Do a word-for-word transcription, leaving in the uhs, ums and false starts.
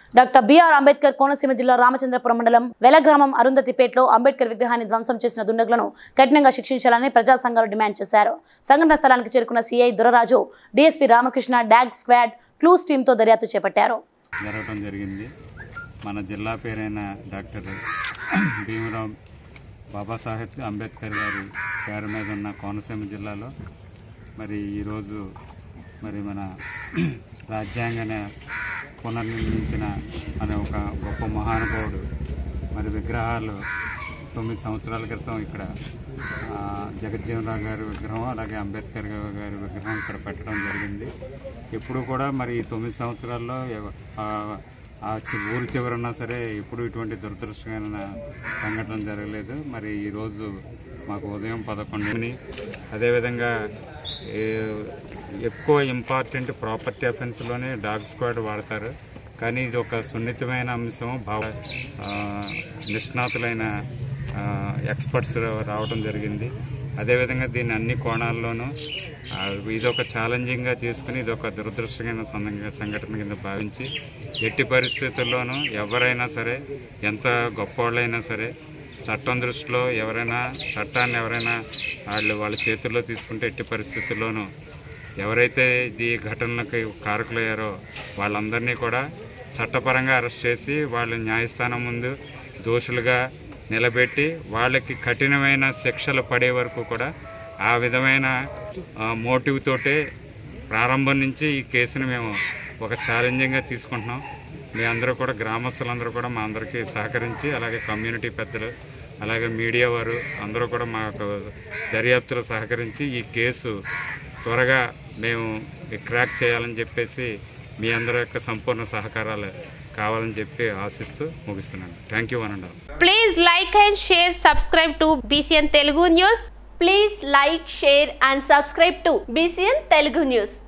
Doctor BR Ambedkar Konaseema జిల్లా రామచంద్రపురం మండలం వెలగ్రామం అరుంధతిపేటలో అంబేద్కర్ విగ్రహాన్ని ధ్వంసం చేసిన దుండగులను కఠినంగా శిక్షించాలని ప్రజా సంఘాలు డిమాండ్ చేశారు. సంఘటన స్థలానికి చేరుకున్న CI Dhuraraju, DSP Ramakrishna, dog squad, clues టీంతో దర్యాప్తు చేపట్టారు. జరగడం జరిగింది. మన జిల్లా పేరైన డాక్టర్ భీమరావ్ బాబాసాహెబ్ అంబేద్కర్ గారి పేరు మీద ఉన్న కోనసీమ జిల్లాలో మరి ఈరోజు మరి మన రాజ్యాంగాన్ని పునర్నిర్మించిన అనే ఒక గొప్ప మహానుభావుడు మరి విగ్రహాలు తొమ్మిది సంవత్సరాల క్రితం ఇక్కడ జగజ్జీవనరావు గారి విగ్రహం అలాగే అంబేద్కర్ గారి విగ్రహం ఇక్కడ పెట్టడం జరిగింది. ఎప్పుడు కూడా మరి ఈ తొమ్మిది సంవత్సరాల్లో ఆ ఊరు చివరన్నా సరే ఎప్పుడు ఇటువంటి దురదృష్టకరమైన సంఘటన జరగలేదు. మరి ఈరోజు మాకు ఉదయం పదకొండుని అదేవిధంగా ఎక్కువ ఇంపార్టెంట్ ప్రాపర్టీ అఫెన్స్లోనే డాగ్ స్క్వాడ్ వాడతారు. కానీ ఇది ఒక సున్నితమైన అంశం, భావ నిష్ణాతులైన ఎక్స్పర్ట్స్ రావడం జరిగింది. అదేవిధంగా దీన్ని అన్ని కోణాల్లోనూ ఇదొక ఛాలెంజింగ్గా తీసుకుని ఇదొక దురదృష్టకరమైన సంఘటన కింద భావించి ఎట్టి పరిస్థితుల్లోనూ ఎవరైనా సరే ఎంత గొప్పవాళ్ళైనా సరే చట్టం దృష్టిలో ఎవరైనా చట్టాన్ని ఎవరైనా వాళ్ళు వాళ్ళ చేతుల్లో తీసుకుంటే ఎట్టి పరిస్థితుల్లోనూ ఎవరైతే ఈ ఘటనలకు కారకులయ్యారో వాళ్ళందరినీ కూడా చట్టపరంగా అరెస్ట్ చేసి వాళ్ళ న్యాయస్థానం ముందు దోషులుగా నిలబెట్టి వాళ్ళకి కఠినమైన శిక్షలు పడే వరకు కూడా ఆ విధమైన మోటివ్ తోటే ప్రారంభం నుంచి ఈ కేసుని మేము ఒక ఛాలెంజింగ్గా తీసుకుంటున్నాం. మీ అందరూ కూడా గ్రామస్తులందరూ కూడా మా అందరికీ సహకరించి అలాగే కమ్యూనిటీ పెద్దలు అలాగే మీడియా వారు అందరూ కూడా మాకు దర్యాప్తులో సహకరించి ఈ కేసు త్వరగా మేము క్రాక్ చేయాలని చెప్పేసి మీ అందరి యొక్క సంపూర్ణ సహకారాలు కావాలని చెప్పి ఆశిస్తూ ముగిస్తున్నాను. థ్యాంక్ యూ అనండి. Please like and share, subscribe to BCN Telugu news. Please like, share and subscribe to B C N Telugu News.